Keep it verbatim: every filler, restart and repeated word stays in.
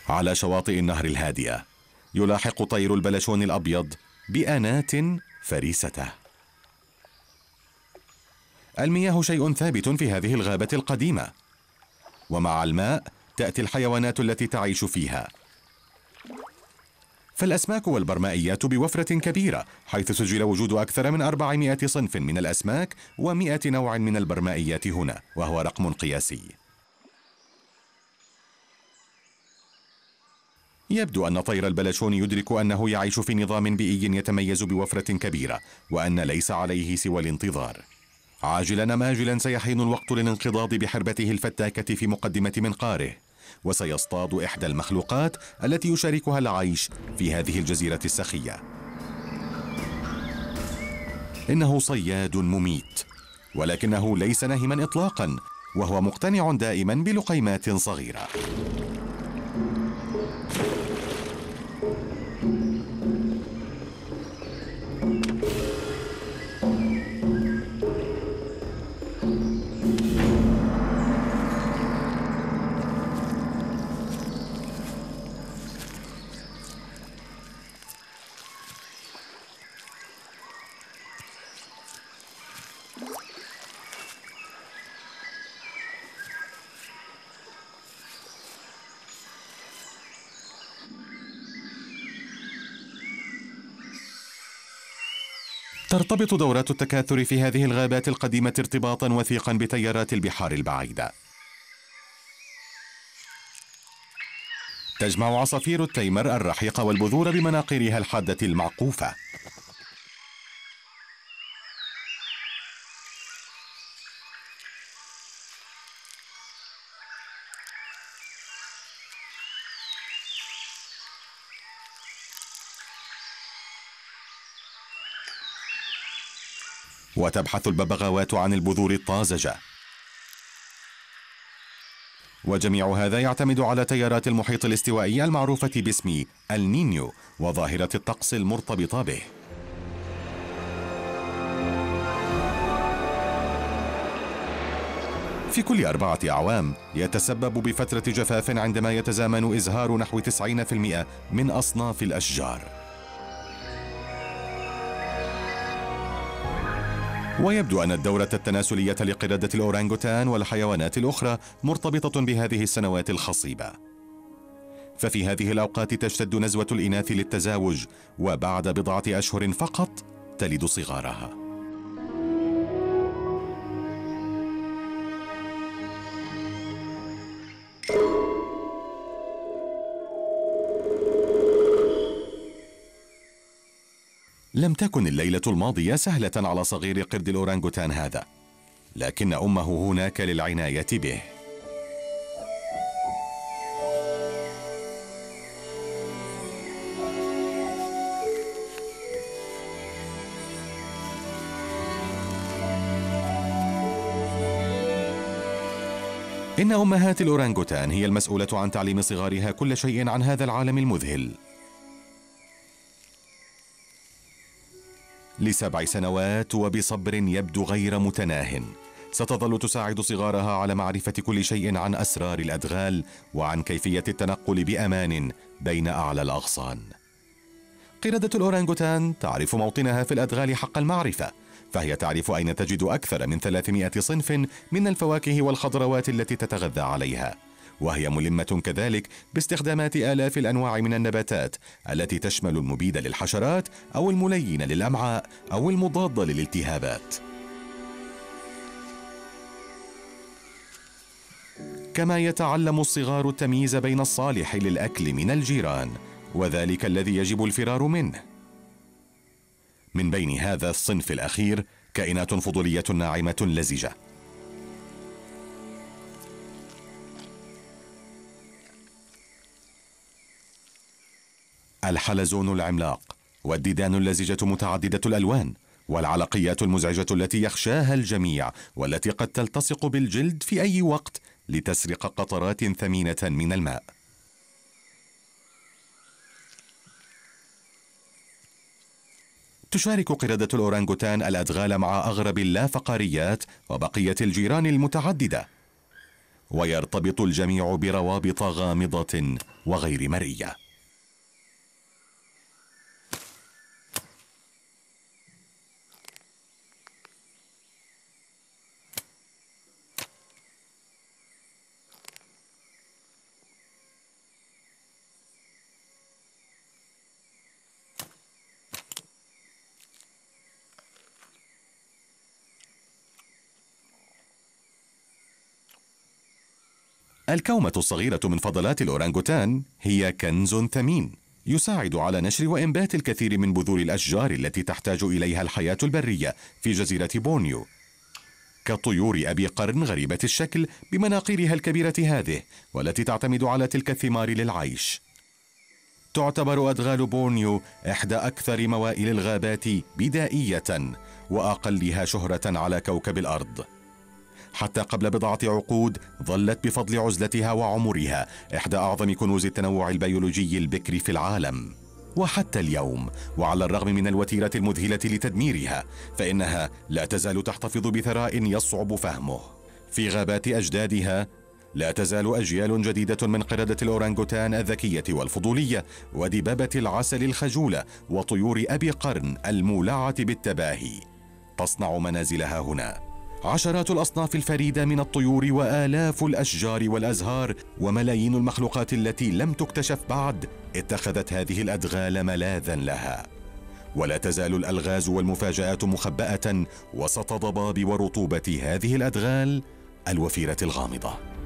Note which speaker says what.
Speaker 1: على شواطئ النهر الهادئة يلاحق طير البلشون الأبيض بأنات فريسته. المياه شيء ثابت في هذه الغابة القديمة، ومع الماء تأتي الحيوانات التي تعيش فيها. فالأسماك والبرمائيات بوفرة كبيرة، حيث سجل وجود أكثر من أربعمائة صنف من الأسماك ومائة نوع من البرمائيات هنا، وهو رقم قياسي. يبدو أن طير البلشون يدرك أنه يعيش في نظام بيئي يتميز بوفرة كبيرة، وأن ليس عليه سوى الانتظار. عاجلا أم آجلا سيحين الوقت للانقضاض بحربته الفتاكة في مقدمة منقاره، وسيصطاد إحدى المخلوقات التي يشاركها العيش في هذه الجزيرة السخية. إنه صياد مميت، ولكنه ليس ناهما إطلاقا، وهو مقتنع دائما بلقيمات صغيرة. ترتبط دورات التكاثر في هذه الغابات القديمة ارتباطا وثيقا بتيارات البحار البعيدة. تجمع عصافير التيمر الرحيق والبذور بمناقيرها الحادة المعقوفة. وتبحث الببغاوات عن البذور الطازجة، وجميع هذا يعتمد على تيارات المحيط الاستوائي المعروفة باسم النينيو وظاهرة الطقس المرتبطة به. في كل أربعة أعوام يتسبب بفترة جفاف عندما يتزامن إزهار نحو تسعين بالمئة من أصناف الأشجار. ويبدو أن الدورة التناسلية لقردة الأورانغوتان والحيوانات الأخرى مرتبطة بهذه السنوات الخصيبة. ففي هذه الأوقات تشتد نزوة الإناث للتزاوج، وبعد بضعة أشهر فقط تلد صغارها. لم تكن الليلة الماضية سهلة على صغير قرد الأورانغوتان هذا، لكن أمه هناك للعناية به. إن أمهات الأورانغوتان هي المسؤولة عن تعليم صغارها كل شيء عن هذا العالم المذهل. لسبع سنوات وبصبر يبدو غير متناه، ستظل تساعد صغارها على معرفة كل شيء عن أسرار الأدغال وعن كيفية التنقل بأمان بين أعلى الأغصان. قردة الأورانغوتان تعرف موطنها في الأدغال حق المعرفة، فهي تعرف أين تجد أكثر من ثلاثمائة صنف من الفواكه والخضروات التي تتغذى عليها، وهي ملمة كذلك باستخدامات آلاف الأنواع من النباتات التي تشمل المبيد للحشرات أو الملين للأمعاء أو المضاد للالتهابات. كما يتعلم الصغار التمييز بين الصالح للأكل من الجيران وذلك الذي يجب الفرار منه. من بين هذا الصنف الأخير كائنات فضولية ناعمة لزجة. الحلزون العملاق، والديدان اللزجة متعددة الألوان، والعلقيات المزعجة التي يخشاها الجميع والتي قد تلتصق بالجلد في أي وقت لتسرق قطرات ثمينة من الماء. تشارك قردة الأورانغوتان الأدغال مع أغرب اللافقاريات وبقية الجيران المتعددة، ويرتبط الجميع بروابط غامضة وغير مرئية. الكومة الصغيرة من فضلات الأورانغوتان هي كنز ثمين يساعد على نشر وإنبات الكثير من بذور الأشجار التي تحتاج إليها الحياة البرية في جزيرة بورنيو، كطيور أبي قرن غريبة الشكل بمناقيرها الكبيرة هذه، والتي تعتمد على تلك الثمار للعيش. تعتبر أدغال بورنيو إحدى أكثر موائل الغابات بدائية وأقلها شهرة على كوكب الأرض. حتى قبل بضعة عقود ظلت بفضل عزلتها وعمرها إحدى أعظم كنوز التنوع البيولوجي البكري في العالم. وحتى اليوم، وعلى الرغم من الوتيرة المذهلة لتدميرها، فإنها لا تزال تحتفظ بثراء يصعب فهمه. في غابات أجدادها لا تزال أجيال جديدة من قردة الأورانغوتان الذكية والفضولية ودبابة العسل الخجولة وطيور أبي قرن المولعة بالتباهي تصنع منازلها هنا. عشرات الأصناف الفريدة من الطيور وآلاف الأشجار والأزهار وملايين المخلوقات التي لم تكتشف بعد اتخذت هذه الأدغال ملاذا لها. ولا تزال الألغاز والمفاجآت مخبأة وسط ضباب ورطوبة هذه الأدغال الوفيرة الغامضة.